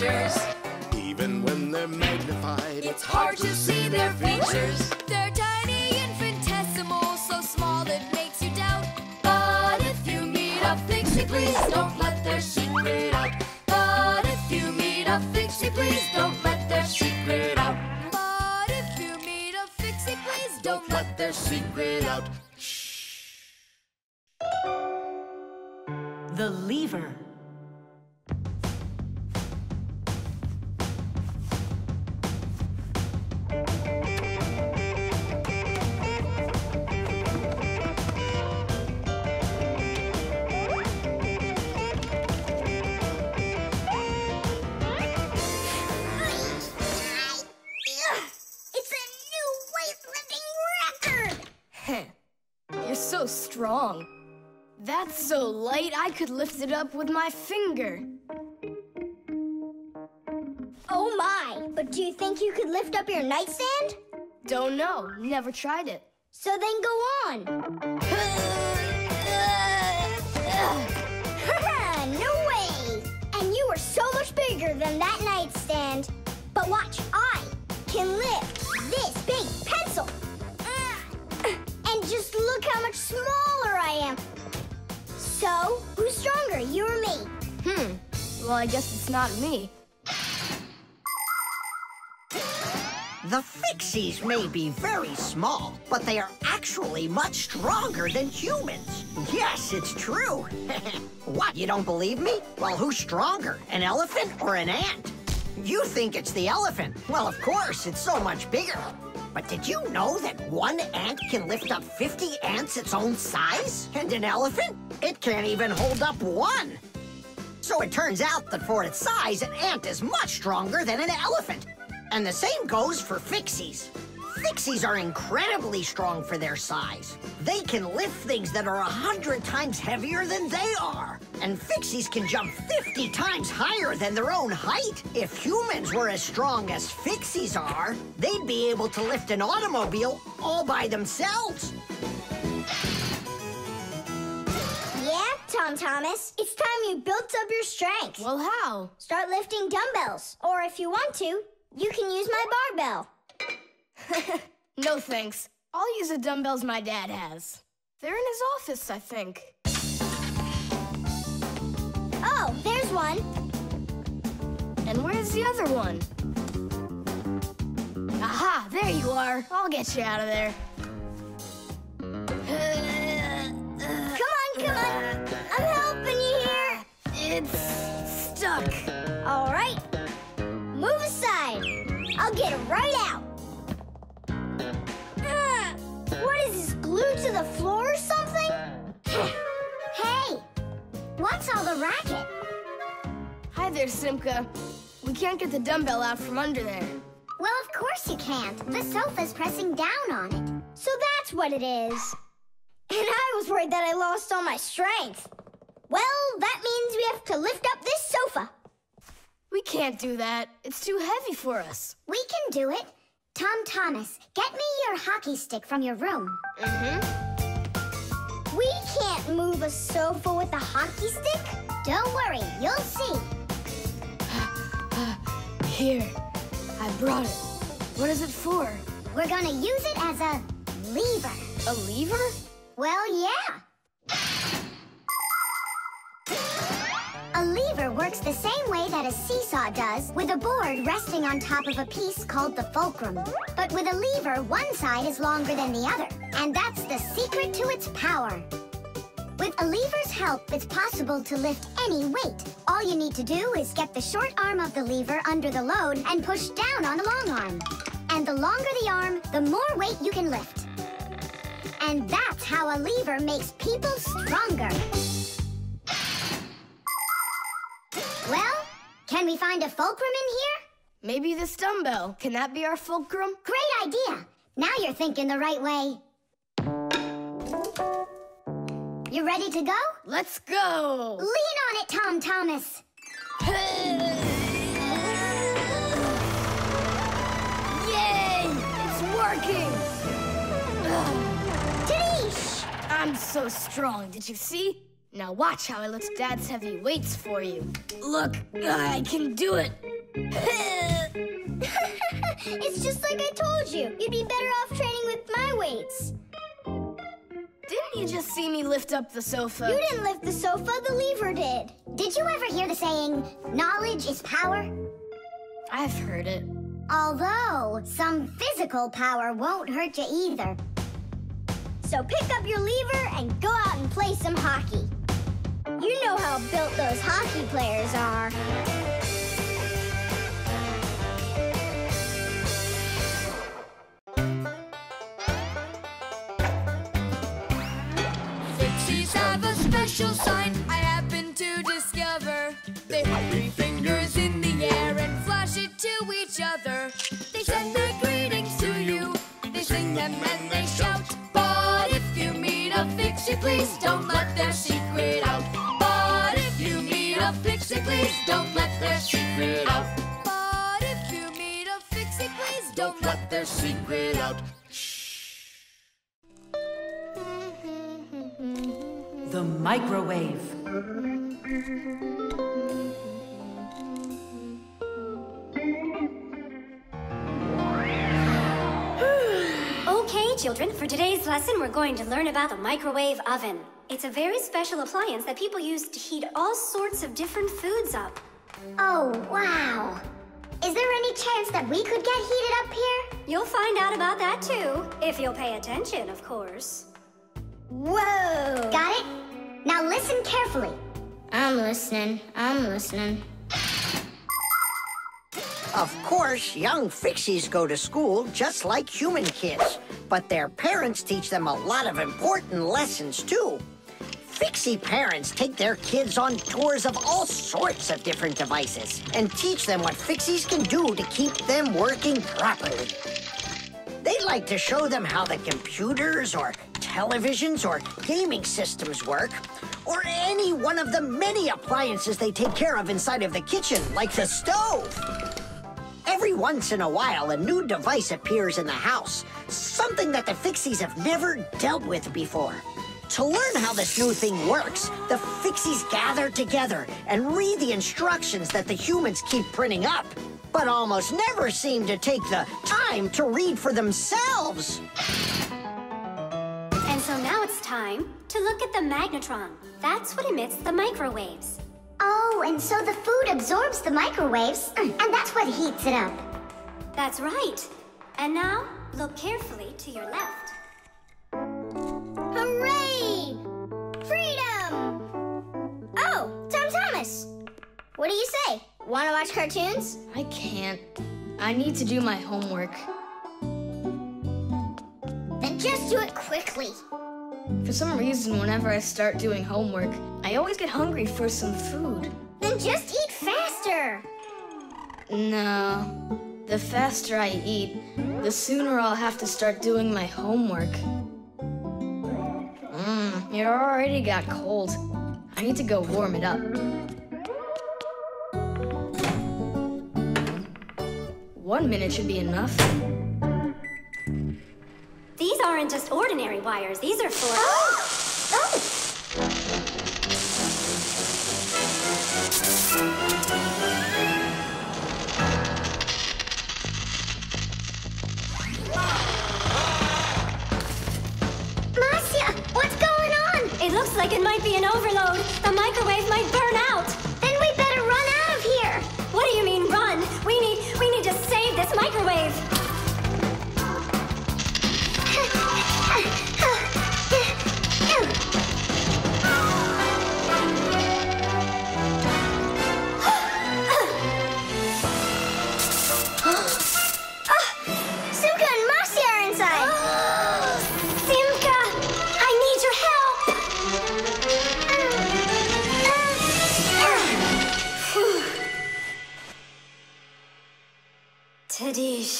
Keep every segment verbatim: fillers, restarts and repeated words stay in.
creatures. Even when they're magnified, It's hard to see their features. They're tiny, infinitesimal, so small it makes you doubt. But if you meet a Fixie, please don't let their secret out. But if you meet a Fixie, please don't let their secret out. But if you meet a Fixie, please don't let their secret out. The lever. You're so strong. That's so light I could lift it up with my finger. Oh my! But do you think you could lift up your nightstand? Don't know. Never tried it. So then go on. No way! And you are so much bigger than that nightstand. But watch, I can lift this big pencil. And just look how much smaller I am. So, who's stronger, you or me? Hmm. Well, I guess it's not me. The Fixies may be very small, but they are actually much stronger than humans. Yes, it's true. What, you don't believe me? Well, who's stronger, an elephant or an ant? You think it's the elephant. Well, of course, it's so much bigger. But did you know that one ant can lift up fifty ants its own size? And an elephant? It can't even hold up one. So it turns out that for its size, an ant is much stronger than an elephant. And the same goes for Fixies. Fixies are incredibly strong for their size. They can lift things that are a hundred times heavier than they are. And Fixies can jump fifty times higher than their own height. If humans were as strong as Fixies are, they'd be able to lift an automobile all by themselves. Yeah, Tom Thomas, it's time you built up your strength. Well, how? Start lifting dumbbells. Or if you want to, you can use my barbell. No, thanks. I'll use the dumbbells my dad has. They're in his office, I think. Oh, there's one. And where's the other one? Aha, there you are. I'll get you out of there. Come on, come on. I'm helping you here. It's stuck. All right. Move aside. I'll get it right out. Uh, what is this, glued to the floor or something? Hey, what's all the racket? Hi there, Simka. We can't get the dumbbell out from under there. Well, of course you can't. The sofa's pressing down on it. So that's what it is. And I was worried that I lost all my strength. Well, that means we have to lift up this sofa. We can't do that. It's too heavy for us. We can do it. Tom Thomas, get me your hockey stick from your room. Mm-hmm. We can't move a sofa with a hockey stick. Don't worry, you'll see. Here, I brought it. What is it for? We're gonna use it as a lever. A lever? Well, yeah. A lever works the same way that a seesaw does, with a board resting on top of a piece called the fulcrum. But with a lever, one side is longer than the other, and that's the secret to its power. With a lever's help, it's possible to lift any weight. All you need to do is get the short arm of the lever under the load and push down on the long arm. And the longer the arm, the more weight you can lift. And that's how a lever makes people stronger. Well, can we find a fulcrum in here? Maybe this dumbbell. Can that be our fulcrum? Great idea. Now you're thinking the right way. You ready to go? Let's go! Lean on it, Tom Thomas. Yay! It's working! Tadeish! I'm so strong, did you see? Now watch how I lift Dad's heavy weights for you. Look, I can do it. It's just like I told you. You'd be better off training with my weights. Didn't you just see me lift up the sofa? You didn't lift the sofa, the lever did. Did you ever hear the saying, knowledge is power? I've heard it. Although, some physical power won't hurt you either. So pick up your lever and go out and play some hockey. You know how built those hockey players are. Fixies have a special sign I happen to discover. They have three fingers in the air and flash it to each other. They send their greetings to you. They sing them and they shout. But if you meet a Fixie, please don't let their secret out. But if you meet a Fixie, please don't let their secret out. But if you meet a Fixie, please don't let their secret out. The microwave. Okay, children, for today's lesson, we're going to learn about the microwave oven. It's a very special appliance that people use to heat all sorts of different foods up. Oh, wow. Is there any chance that we could get heated up here? You'll find out about that too, if you'll pay attention, of course. Whoa! Got it? Now listen carefully. I'm listening. I'm listening. Of course, young Fixies go to school just like human kids, but their parents teach them a lot of important lessons, too. Fixie parents take their kids on tours of all sorts of different devices and teach them what Fixies can do to keep them working properly. They like to show them how the computers or televisions or gaming systems work, or any one of the many appliances they take care of inside of the kitchen, like the stove. Every once in a while, a new device appears in the house, something that the Fixies have never dealt with before. To learn how this new thing works, the Fixies gather together and read the instructions that the humans keep printing up, but almost never seem to take the time to read for themselves. And so now it's time to look at the magnetron. That's what emits the microwaves. Oh, and so the food absorbs the microwaves, and that's what heats it up. That's right. And now, look carefully to your left. Hooray! Freedom! Oh, Tom Thomas. What do you say? Want to watch cartoons? I can't. I need to do my homework. Then just do it quickly. For some reason, whenever I start doing homework, I always get hungry for some food. Then just eat faster. No. The faster I eat, the sooner I'll have to start doing my homework. Mmm, it already got cold. I need to go warm it up. One minute should be enough. These aren't just ordinary wires. These are for... Oh! Oh! Masiya, what's going on? It looks like it might be an overload. The microwave might burn out. Then we better run out of here. What do you mean, run? We need, we need to save this microwave. Simka and Masiya are inside. Simka, I need your help. Tadish.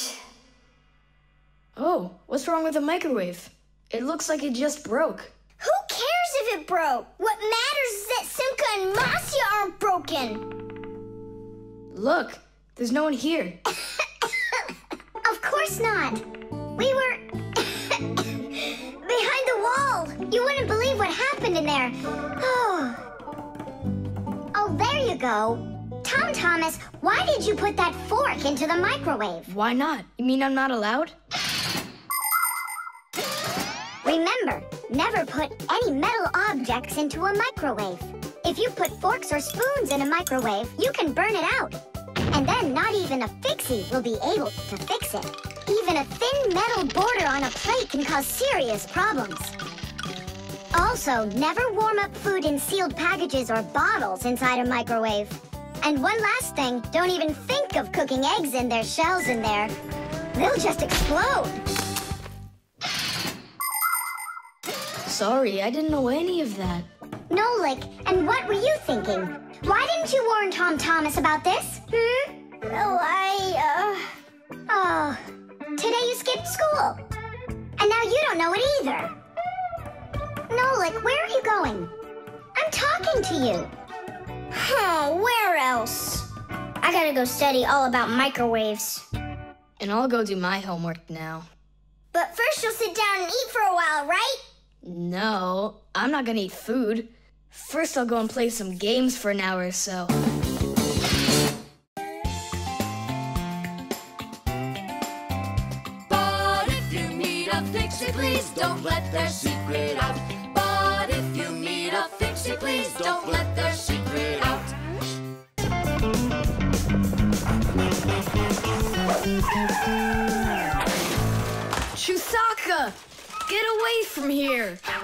Oh, what's wrong with the microwave? It looks like it just broke. Who cares if it broke? What matters is that Simka and Masiya aren't broken. Look, there's no one here. Of course not. We were behind the wall. You wouldn't believe what happened in there. Oh. Oh, there you go. Tom Thomas, why did you put that fork into the microwave? Why not? You mean I'm not allowed? Remember, never put any metal objects into a microwave. If you put forks or spoons in a microwave, you can burn it out. And then not even a fixie will be able to fix it. Even a thin metal border on a plate can cause serious problems. Also, never warm up food in sealed packages or bottles inside a microwave. And one last thing, don't even think of cooking eggs in their shells in there. They'll just explode. Sorry, I didn't know any of that. Nolik, and what were you thinking? Why didn't you warn Tom Thomas about this? Hmm? Well, I, uh... Oh, today you skipped school. And now you don't know it either. Nolik, where are you going? I'm talking to you. Huh, where else? I gotta go study all about microwaves. And I'll go do my homework now. But first you'll sit down and eat for a while, right? No, I'm not gonna eat food. First I'll go and play some games for an hour or so. But if you meet a Fixie, please don't let their secret out. But if you meet a Fixie, please don't let their secret out. Chusaka! Get away from here!